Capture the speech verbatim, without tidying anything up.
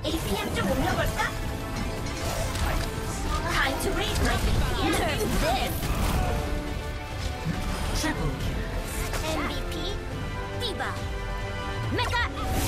에이피엠 좀 올려볼까? Time to raise my B P M. Nerve this. Triple kill. 엠브이피 디바 메가